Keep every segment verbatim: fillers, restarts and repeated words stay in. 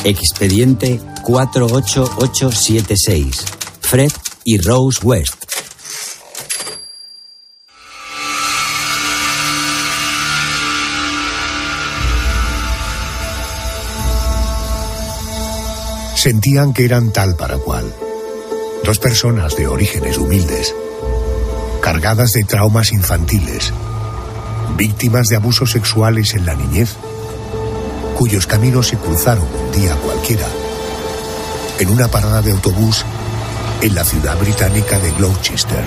Expediente cuatro ocho ocho siete seis. Fred y Rose West. Sentían que eran tal para cual. Dos personas de orígenes humildes, cargadas de traumas infantiles, víctimas de abusos sexuales en la niñez, cuyos caminos se cruzaron un día cualquiera, en una parada de autobús en la ciudad británica de Gloucester.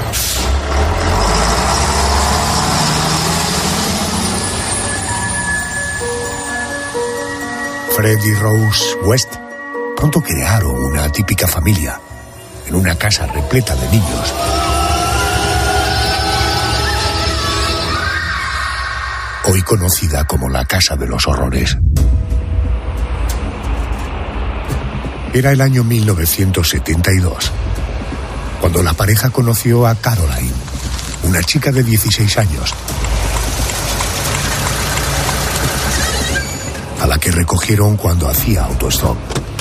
Fred y Rose West pronto crearon una típica familia en una casa repleta de niños. Hoy conocida como la Casa de los Horrores. Era el año mil novecientos setenta y dos, cuando la pareja conoció a Caroline, una chica de dieciséis años, a la que recogieron cuando hacía autostop.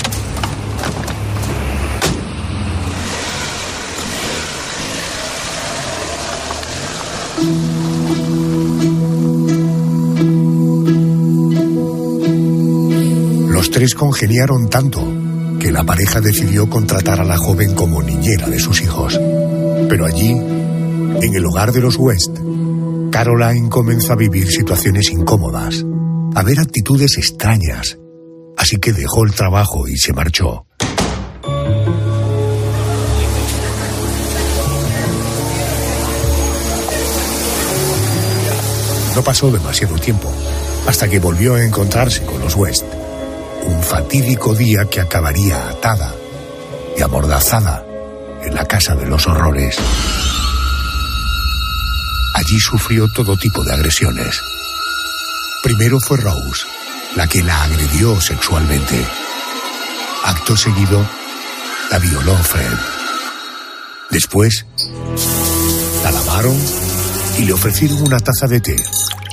Los tres congeniaron tanto que la pareja decidió contratar a la joven como niñera de sus hijos. Pero allí, en el hogar de los West, Caroline comenzó a vivir situaciones incómodas, a ver actitudes extrañas, así que dejó el trabajo y se marchó. No pasó demasiado tiempo, hasta que volvió a encontrarse con los West. Un fatídico día que acabaría atada y amordazada en la Casa de los Horrores. Allí sufrió todo tipo de agresiones. Primero fue Rose, la que la agredió sexualmente. Acto seguido, la violó Fred. Después, la lavaron y le ofrecieron una taza de té.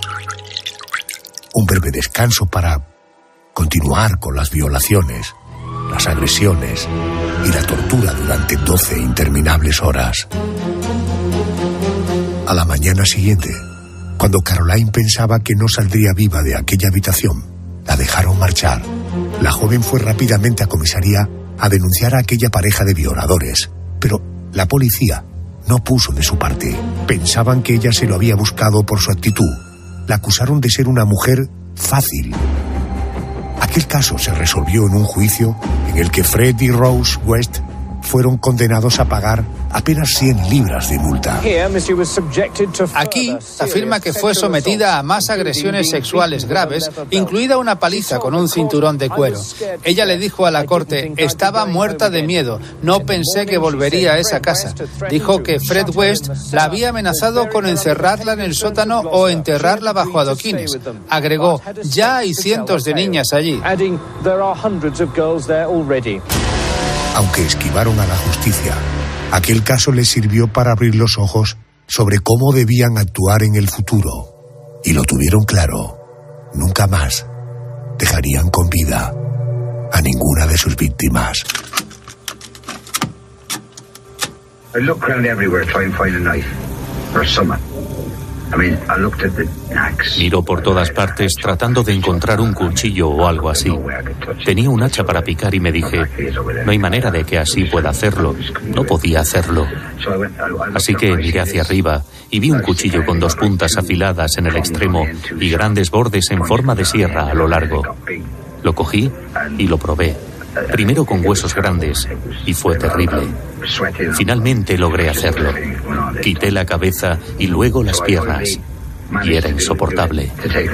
Un breve descanso para continuar con las violaciones, las agresiones y la tortura durante doce interminables horas. A la mañana siguiente, cuando Caroline pensaba que no saldría viva de aquella habitación, la dejaron marchar. La joven fue rápidamente a comisaría a denunciar a aquella pareja de violadores, pero la policía no puso de su parte. Pensaban que ella se lo había buscado por su actitud. La acusaron de ser una mujer fácil. Aquel caso se resolvió en un juicio en el que Fred y Rose West fueron condenados a pagar apenas cien libras de multa. Aquí afirma que fue sometida a más agresiones sexuales graves, incluida una paliza con un cinturón de cuero. Ella le dijo a la corte: estaba muerta de miedo, no pensé que volvería a esa casa. Dijo que Fred West la había amenazado con encerrarla en el sótano o enterrarla bajo adoquines. Agregó: ya hay cientos de niñas allí. Aunque esquivaron a la justicia, aquel caso les sirvió para abrir los ojos sobre cómo debían actuar en el futuro. Y lo tuvieron claro. Nunca más dejarían con vida a ninguna de sus víctimas. I looked around everywhere trying to find a knife or something. I mean, I looked at the axe. Miró por todas partes tratando de encontrar un cuchillo o algo así. Tenía un hacha para picar y me dije: no hay manera de que así pueda hacerlo. No podía hacerlo. Así que miré hacia arriba y vi un cuchillo con dos puntas afiladas en el extremo y grandes bordes en forma de sierra a lo largo. Lo cogí y lo probé. Primero con huesos grandes, y fue terrible. Finalmente logré hacerlo. Quité la cabeza y luego las piernas, y era insoportable.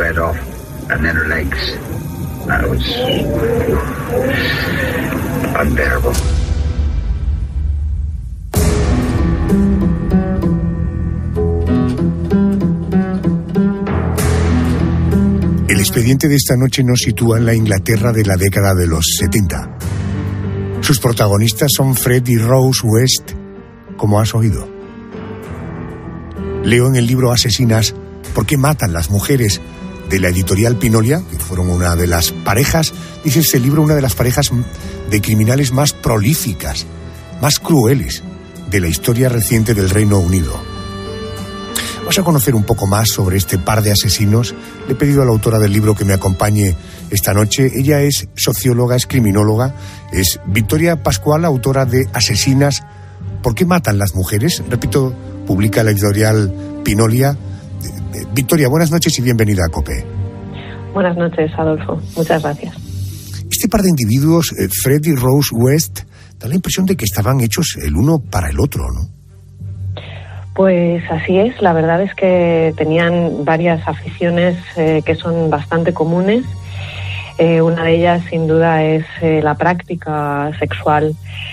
El expediente de esta noche nos sitúa en la Inglaterra de la década de los setenta. Sus protagonistas son Fred y Rose West, como has oído. Leo en el libro Asesinas, ¿por qué matan las mujeres?, de la editorial Pinolia, que fueron una de las parejas, dice este libro, una de las parejas de criminales más prolíficas, más crueles de la historia reciente del Reino Unido. Vamos a conocer un poco más sobre este par de asesinos. Le he pedido a la autora del libro que me acompañe esta noche. Ella es socióloga, es criminóloga, es Victoria Pascual, autora de Asesinas, ¿por qué matan las mujeres? Repito, publica la editorial Pinolia. Victoria, buenas noches y bienvenida a COPE. Buenas noches, Adolfo. Muchas gracias. Este par de individuos, Fred y Rose West, da la impresión de que estaban hechos el uno para el otro, ¿no? Pues así es. La verdad es que tenían varias aficiones eh, que son bastante comunes. Eh, una de ellas, sin duda, es eh, la práctica sexual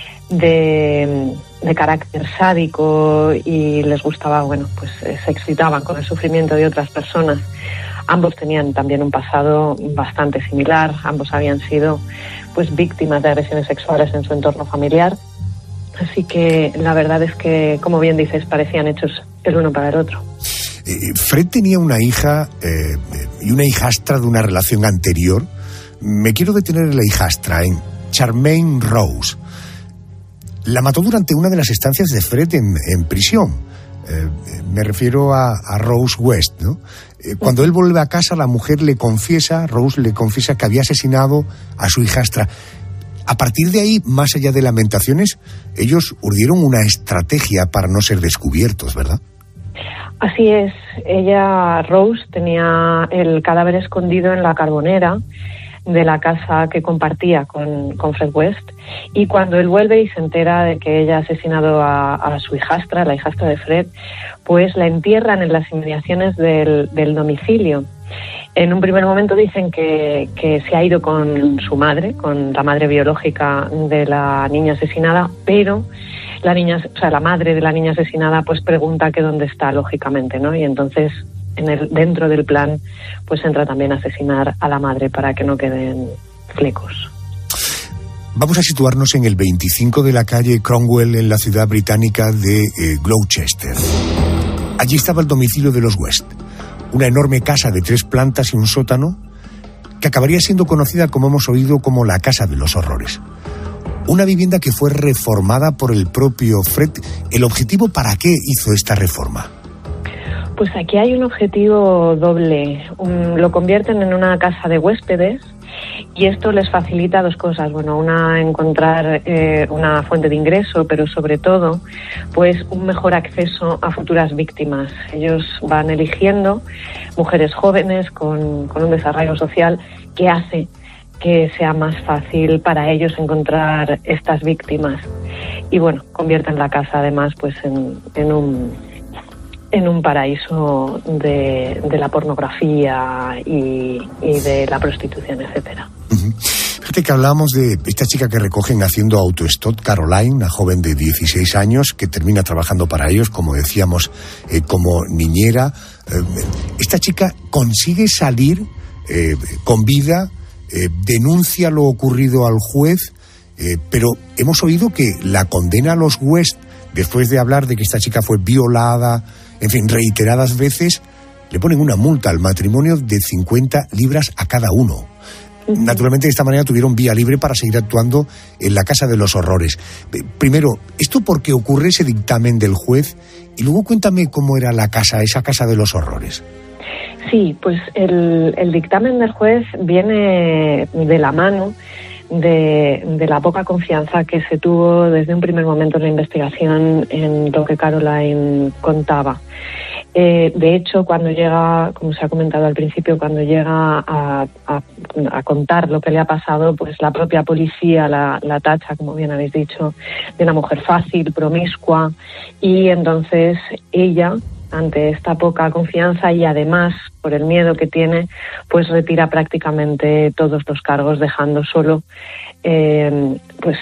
de, de carácter sádico, y les gustaba, bueno, pues eh, se excitaban con el sufrimiento de otras personas. Ambos tenían también un pasado bastante similar. Ambos habían sido, pues, víctimas de agresiones sexuales en su entorno familiar. Así que la verdad es que, como bien dices, parecían hechos el uno para el otro. Eh, Fred tenía una hija eh, y una hijastra de una relación anterior. Me quiero detener en la hijastra, en Charmaine Rose. La mató durante una de las estancias de Fred en, en prisión. Eh, me refiero a, a Rose West, ¿no? Eh, cuando él vuelve a casa, la mujer le confiesa, Rose le confiesa que había asesinado a su hijastra. A partir de ahí, más allá de lamentaciones, ellos urdieron una estrategia para no ser descubiertos, ¿verdad? Así es. Ella, Rose, tenía el cadáver escondido en la carbonera de la casa que compartía con, con Fred West, y cuando él vuelve y se entera de que ella ha asesinado a, a su hijastra, la hijastra de Fred, pues la entierran en las inmediaciones del, del domicilio. En un primer momento dicen que, que se ha ido con su madre, con la madre biológica de la niña asesinada, pero la niña, o sea, la madre de la niña asesinada, pues pregunta que dónde está, lógicamente, ¿no? Y entonces, en el, dentro del plan, pues entra también a asesinar a la madre para que no queden flecos. Vamos a situarnos en el veinticinco de la calle Cromwell, en la ciudad británica de eh, Gloucester. Allí estaba el domicilio de los West. Una enorme casa de tres plantas y un sótano que acabaría siendo conocida, como hemos oído, como la Casa de los Horrores. Una vivienda que fue reformada por el propio Fred. ¿El objetivo para qué hizo esta reforma? Pues aquí hay un objetivo doble. Um, lo convierten en una casa de huéspedes, y esto les facilita dos cosas. Bueno, una, encontrar eh, una fuente de ingreso, pero sobre todo, pues un mejor acceso a futuras víctimas. Ellos van eligiendo mujeres jóvenes con, con un desarrollo social que hace que sea más fácil para ellos encontrar estas víctimas. Y bueno, convierten la casa además pues en, en un... en un paraíso de, de la pornografía y, y de la prostitución, etcétera. Uh-huh. Fíjate que hablábamos de esta chica que recogen haciendo autostop, Caroline, una joven de dieciséis años que termina trabajando para ellos, como decíamos, eh, como niñera. Eh, esta chica consigue salir eh, con vida, eh, denuncia lo ocurrido al juez, eh, pero hemos oído que la condena a los West, después de hablar de que esta chica fue violada, en fin, reiteradas veces, le ponen una multa al matrimonio de cincuenta libras a cada uno. Naturalmente, de esta manera tuvieron vía libre para seguir actuando en la Casa de los Horrores. Primero, ¿esto por qué ocurre ese dictamen del juez? Y luego cuéntame cómo era la casa, esa Casa de los Horrores. Sí, pues el, el dictamen del juez viene de la mano De, de la poca confianza que se tuvo desde un primer momento en la investigación en lo que Caroline contaba. Eh, de hecho, cuando llega, como se ha comentado al principio, cuando llega a, a, a contar lo que le ha pasado, pues la propia policía la, la tacha, como bien habéis dicho, de una mujer fácil, promiscua, y entonces ella, ante esta poca confianza y además por el miedo que tiene, pues retira prácticamente todos los cargos, dejando solo eh, pues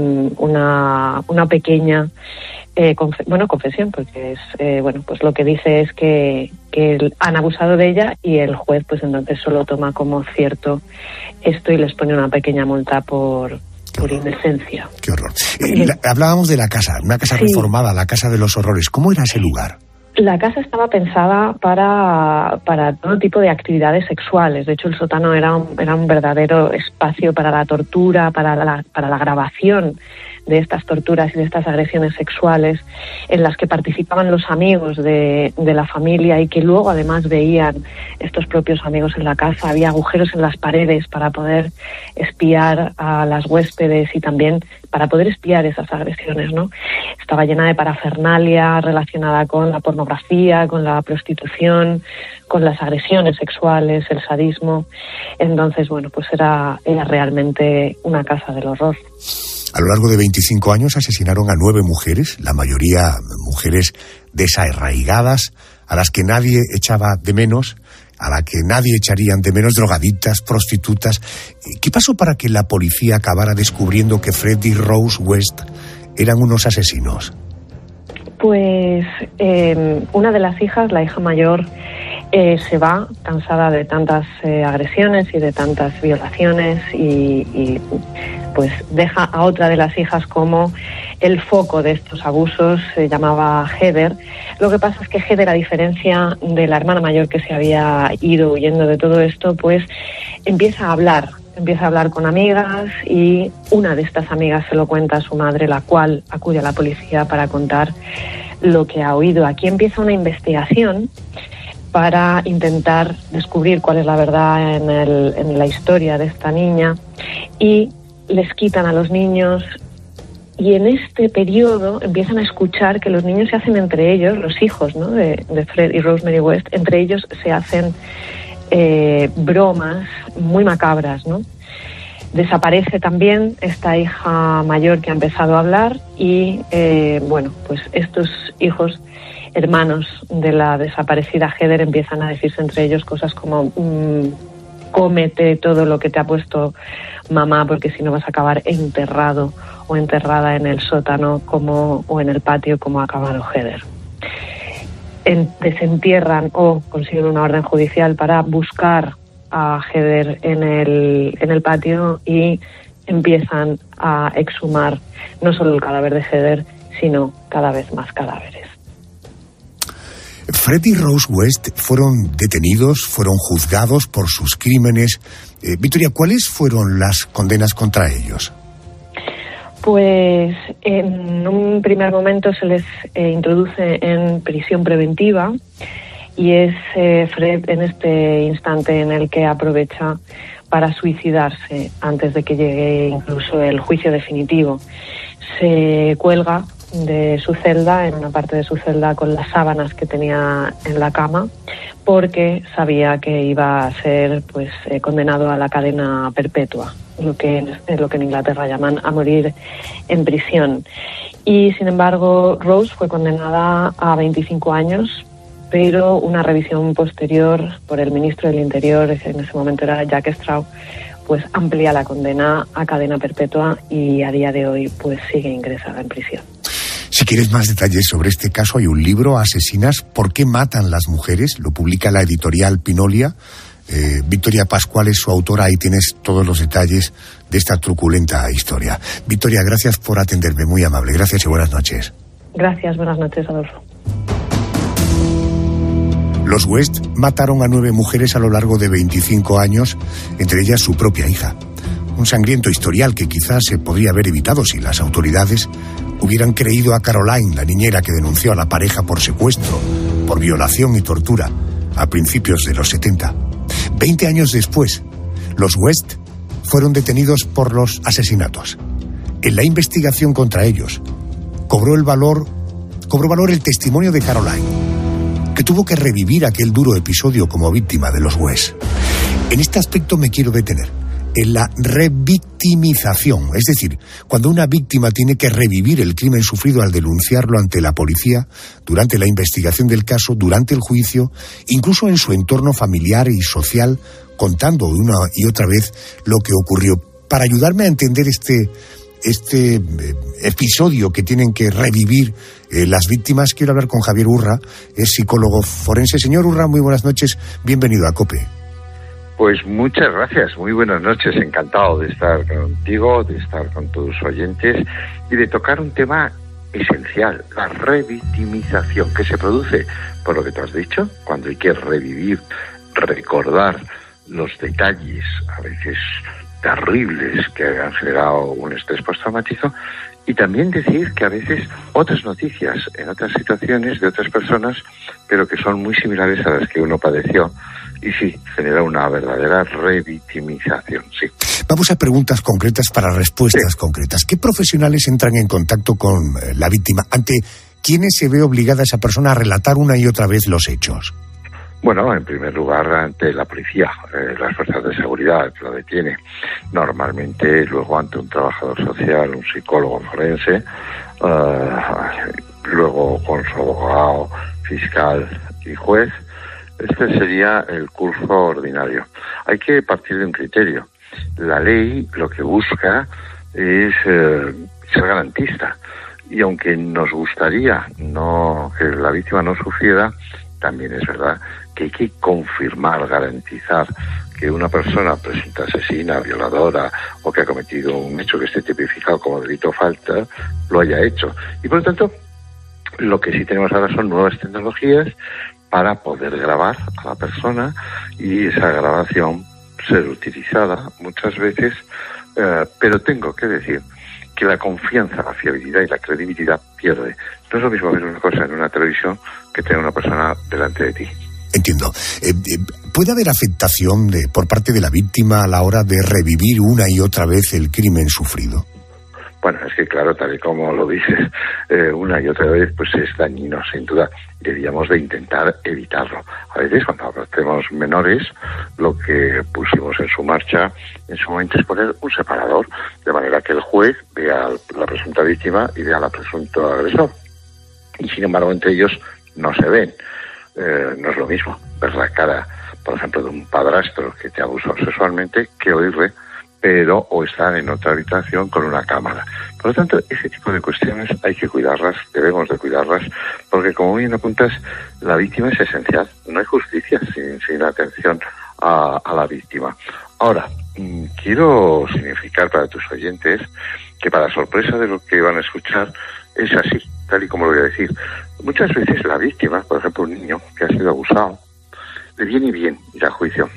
una, una pequeña eh, conf- bueno confesión, porque es eh, bueno pues lo que dice es que, que han abusado de ella, y el juez pues entonces solo toma como cierto esto y les pone una pequeña multa por por indecencia. Qué horror. Eh, la, hablábamos de la casa, una casa sí. reformada, la Casa de los Horrores. ¿Cómo era ese lugar? La casa estaba pensada para, para todo tipo de actividades sexuales. De hecho, el sótano era un, era un verdadero espacio para la tortura, para la, para la grabación de estas torturas y de estas agresiones sexuales, en las que participaban los amigos de, de la familia y que luego además veían estos propios amigos en la casa. Había agujeros en las paredes para poder espiar a las huéspedes y también para poder espiar esas agresiones, ¿no? Estaba llena de parafernalia relacionada con la pornografía, con la prostitución, con las agresiones sexuales, el sadismo. Entonces, bueno, pues era, era realmente una casa del horror. A lo largo de veinticinco años asesinaron a nueve mujeres, la mayoría mujeres desarraigadas, a las que nadie echaba de menos, a las que nadie echarían de menos, drogadictas, prostitutas. ¿Qué pasó para que la policía acabara descubriendo que Fred y Rose West eran unos asesinos? Pues eh, una de las hijas, la hija mayor, eh, se va cansada de tantas eh, agresiones y de tantas violaciones y, y pues deja a otra de las hijas como el foco de estos abusos. Se llamaba Heather. Lo que pasa es que Heather, a diferencia de la hermana mayor que se había ido huyendo de todo esto, pues empieza a hablar, empieza a hablar con amigas y una de estas amigas se lo cuenta a su madre, la cual acude a la policía para contar lo que ha oído. Aquí empieza una investigación para intentar descubrir cuál es la verdad en, el, en la historia de esta niña, y les quitan a los niños. Y en este periodo empiezan a escuchar que los niños se hacen entre ellos, los hijos, ¿no?, de, de Fred y Rosemary West, entre ellos se hacen eh, bromas muy macabras, ¿no? Desaparece también esta hija mayor que ha empezado a hablar y, eh, bueno, pues estos hijos, hermanos de la desaparecida Heather, empiezan a decirse entre ellos cosas como mmm, cómete todo lo que te ha puesto mamá, porque si no vas a acabar enterrado o enterrada en el sótano como, o en el patio como ha acabado Heather. En, desentierran o consiguen una orden judicial para buscar a Heather en el, en el patio y empiezan a exhumar no solo el cadáver de Heather, sino cada vez más cadáveres. Fred y Rose West fueron detenidos, fueron juzgados por sus crímenes. Eh, Victoria, ¿cuáles fueron las condenas contra ellos? Pues en un primer momento se les eh, introduce en prisión preventiva y es eh, Fred en este instante en el que aprovecha para suicidarse antes de que llegue incluso el juicio definitivo. Se cuelga de su celda, en una parte de su celda, con las sábanas que tenía en la cama, porque sabía que iba a ser pues eh, condenado a la cadena perpetua, lo que es lo que en Inglaterra llaman a morir en prisión. Y sin embargo, Rose fue condenada a veinticinco años, pero una revisión posterior por el ministro del Interior, en ese momento era Jack Straw, pues amplía la condena a cadena perpetua y a día de hoy pues sigue ingresada en prisión. Si quieres más detalles sobre este caso, hay un libro, Asesinas, ¿por qué matan las mujeres? Lo publica la editorial Pinolia. Eh, Victoria Pascual es su autora, ahí tienes todos los detalles de esta truculenta historia. Victoria, gracias por atenderme, muy amable. Gracias y buenas noches. Gracias, buenas noches, Adolfo. Los West mataron a nueve mujeres a lo largo de veinticinco años, entre ellas su propia hija. Un sangriento historial que quizás se podría haber evitado si las autoridades hubieran creído a Caroline, la niñera que denunció a la pareja por secuestro, por violación y tortura, a principios de los setenta. Veinte años después, los West fueron detenidos por los asesinatos. En la investigación contra ellos, cobró el valor, cobró valor el testimonio de Caroline, que tuvo que revivir aquel duro episodio como víctima de los West. En este aspecto me quiero detener, en la revictimización, es decir, cuando una víctima tiene que revivir el crimen sufrido al denunciarlo ante la policía, durante la investigación del caso, durante el juicio, incluso en su entorno familiar y social, contando una y otra vez lo que ocurrió. Para ayudarme a entender este, este eh, episodio que tienen que revivir eh, las víctimas, quiero hablar con Javier Urra, es psicólogo forense. Señor Urra, muy buenas noches, bienvenido a COPE. Pues muchas gracias, muy buenas noches, encantado de estar contigo, de estar con tus oyentes y de tocar un tema esencial, la revictimización, que se produce, por lo que tú has dicho, cuando hay que revivir, recordar los detalles, a veces terribles, que han generado un estrés postraumático, y también decir que a veces otras noticias en otras situaciones de otras personas, pero que son muy similares a las que uno padeció, y sí, genera una verdadera revictimización, sí. Vamos a preguntas concretas para respuestas sí. concretas. ¿Qué profesionales entran en contacto con la víctima? ¿Ante quiénes se ve obligada esa persona a relatar una y otra vez los hechos? Bueno, en primer lugar, ante la policía, eh, las fuerzas de seguridad que lo detiene. Normalmente, luego ante un trabajador social, un psicólogo forense, uh, luego con su abogado, fiscal y juez. Este sería el curso ordinario. Hay que partir de un criterio. La ley lo que busca es eh, ser garantista. Y aunque nos gustaría no que la víctima no sufriera, también es verdad que hay que confirmar, garantizar que una persona presunta asesina, violadora o que ha cometido un hecho que esté tipificado como delito o falta, lo haya hecho. Y por lo tanto, lo que sí tenemos ahora son nuevas tecnologías para poder grabar a la persona y esa grabación ser utilizada muchas veces, eh, pero tengo que decir que la confianza, la fiabilidad y la credibilidad pierde. No es lo mismo ver una cosa en una televisión que tener una persona delante de ti. Entiendo. Eh, eh, ¿Puede haber afectación de, por parte de la víctima a la hora de revivir una y otra vez el crimen sufrido? Bueno, es que claro, tal y como lo dices, eh, una y otra vez, pues es dañino, sin duda. Deberíamos de intentar evitarlo. A veces, cuando abortemos menores, lo que pusimos en su marcha en su momento es poner un separador, de manera que el juez vea a la presunta víctima y vea al presunto agresor. Y sin embargo, entre ellos no se ven. Eh, no es lo mismo ver la cara, por ejemplo, de un padrastro que te abusó sexualmente que oírle, pero o estar en otra habitación con una cámara. Por lo tanto, ese tipo de cuestiones hay que cuidarlas, debemos de cuidarlas, porque como bien apuntas, la víctima es esencial. No hay justicia sin, sin atención a, a la víctima. Ahora, mmm, quiero significar para tus oyentes que, para sorpresa de lo que van a escuchar, es así, tal y como lo voy a decir. Muchas veces la víctima, por ejemplo un niño que ha sido abusado, le viene bien ir a juicio.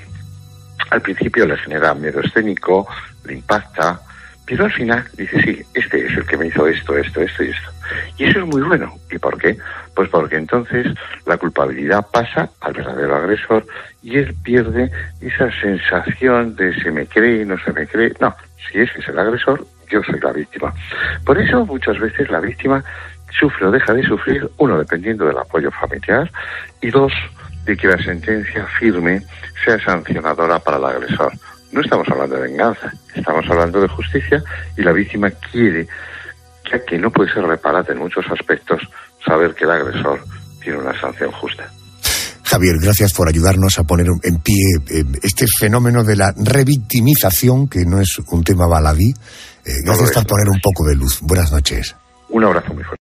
Al principio le genera miedo escénico, le impacta, pero al final dice, sí, este es el que me hizo esto, esto, esto y esto. Y eso es muy bueno. ¿Y por qué? Pues porque entonces la culpabilidad pasa al verdadero agresor y él pierde esa sensación de se me cree, no se me cree. No, si ese es el agresor, yo soy la víctima. Por eso muchas veces la víctima sufre o deja de sufrir, uno, dependiendo del apoyo familiar, y dos, de que la sentencia firme sea sancionadora para el agresor. No estamos hablando de venganza, estamos hablando de justicia, y la víctima quiere, ya que no puede ser reparada en muchos aspectos, saber que el agresor tiene una sanción justa. Javier, gracias por ayudarnos a poner en pie eh, este fenómeno de la revictimización, que no es un tema baladí. Eh, gracias no por poner un poco de luz. Buenas noches. Un abrazo muy fuerte.